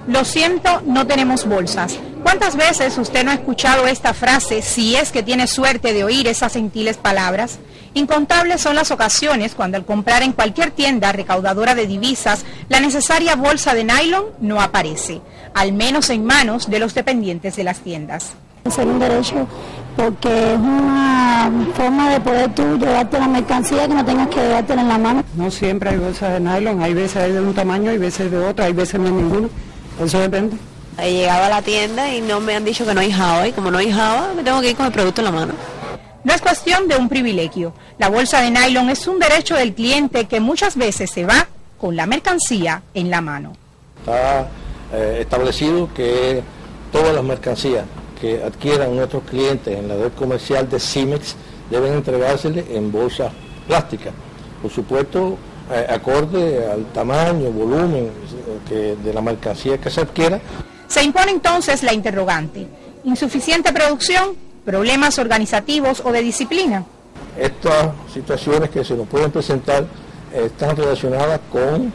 Lo siento, no tenemos bolsas. ¿Cuántas veces usted no ha escuchado esta frase, si es que tiene suerte de oír esas gentiles palabras? Incontables son las ocasiones cuando al comprar en cualquier tienda recaudadora de divisas, la necesaria bolsa de nylon no aparece, al menos en manos de los dependientes de las tiendas. Es un derecho porque es una forma de poder tú llevarte la mercancía que no tengas que llevártela en la mano. No siempre hay bolsas de nylon, hay veces hay de un tamaño, hay veces de otro, hay veces no hay ninguno, eso depende. He llegado a la tienda y no me han dicho que no hay java, y como no hay java, me tengo que ir con el producto en la mano. No es cuestión de un privilegio. La bolsa de nylon es un derecho del cliente que muchas veces se va con la mercancía en la mano. Está establecido que todas las mercancías que adquieran nuestros clientes en la red comercial de CIMEX deben entregárseles en bolsas plásticas. Por supuesto, acorde al tamaño, volumen de la mercancía que se adquiera. Se impone entonces la interrogante: ¿insuficiente producción, problemas organizativos o de disciplina? Estas situaciones que se nos pueden presentar están relacionadas con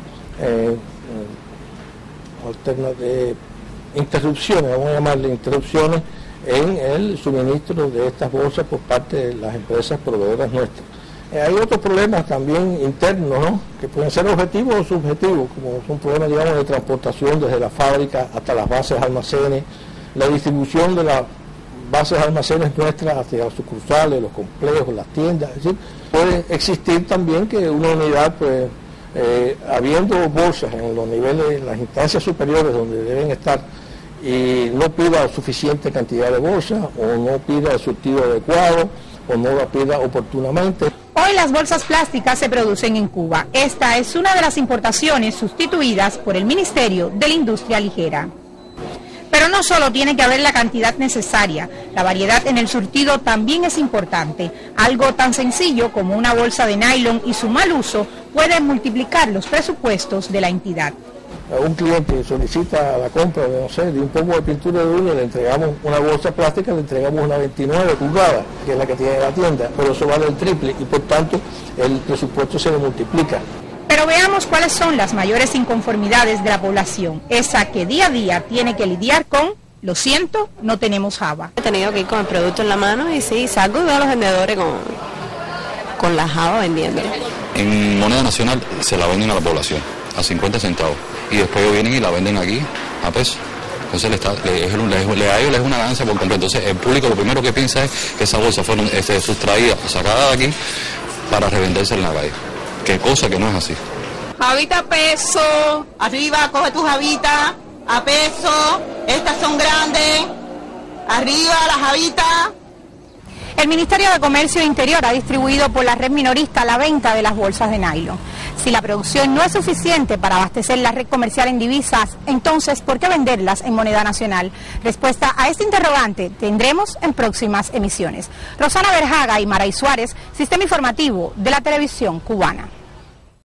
interrupciones, vamos a llamarle interrupciones, en el suministro de estas bolsas por parte de las empresas proveedoras nuestras. Hay otros problemas también internos, ¿no?, que pueden ser objetivos o subjetivos, como son problemas, digamos, de transportación desde la fábrica hasta las bases almacenes, la distribución de las bases almacenes nuestras hacia las sucursales, los complejos, las tiendas. Es decir, puede existir también que una unidad, pues, habiendo bolsas en los niveles, en las instancias superiores donde deben estar, y no pida suficiente cantidad de bolsas, o no pida el surtido adecuado, o no la pida oportunamente. Hoy las bolsas plásticas se producen en Cuba. Esta es una de las importaciones sustituidas por el Ministerio de la Industria Ligera. Pero no solo tiene que haber la cantidad necesaria, la variedad en el surtido también es importante. Algo tan sencillo como una bolsa de nylon y su mal uso puede multiplicar los presupuestos de la entidad. A un cliente solicita la compra de, no sé, de un poco de pintura de uña, le entregamos una bolsa plástica, le entregamos una 29 pulgadas, que es la que tiene la tienda, pero eso vale el triple y por tanto el presupuesto se le multiplica. Pero veamos cuáles son las mayores inconformidades de la población, esa que día a día tiene que lidiar con: lo siento, no tenemos java. He tenido que ir con el producto en la mano y sí, salgo y veo a los vendedores con la java vendiéndola. En moneda nacional se la venden a la población a 50 centavos y después ellos vienen y la venden aquí a peso. Entonces a ellos les es una ganancia por completo. Entonces el público lo primero que piensa es que esas bolsas fueron sustraídas o sacadas de aquí para revenderse en la calle. Qué cosa que no es así. Javita a peso, arriba coge tu javita a peso, estas son grandes, arriba la javita. El Ministerio de Comercio Interior ha distribuido por la red minorista la venta de las bolsas de nylon. Si la producción no es suficiente para abastecer la red comercial en divisas, entonces, ¿por qué venderlas en moneda nacional? Respuesta a este interrogante tendremos en próximas emisiones. Rosana Verjaga y Maray Suárez, Sistema Informativo de la Televisión Cubana.